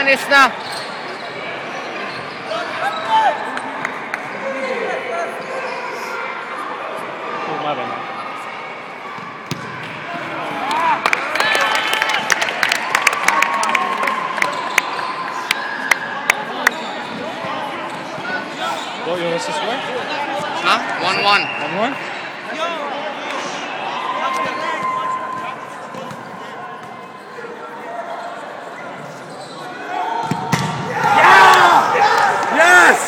on, Isna. What you want us to score? Huh? 1-1. 1-1? Yes!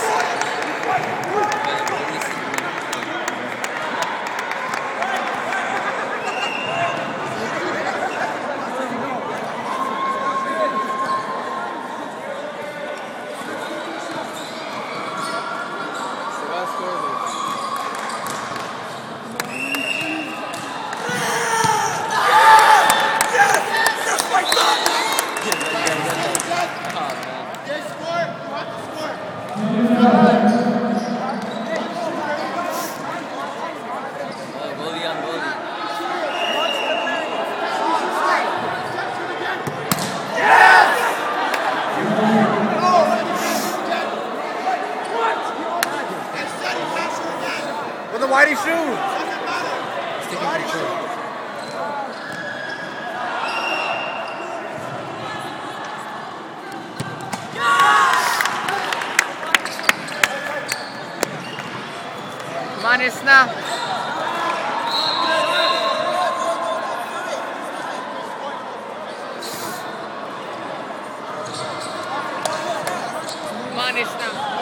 Well, then why'd he shoot? He's taking control. Come on, Isna. Come on, Isna.